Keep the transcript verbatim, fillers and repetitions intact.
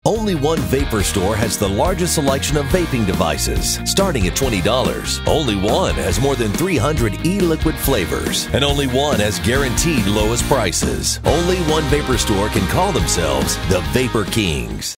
Only one Vapor store has the largest selection of vaping devices, starting at twenty dollars. Only one has more than three hundred e-liquid flavors, and only one has guaranteed lowest prices. Only one Vapor store can call themselves the Vapor Kings.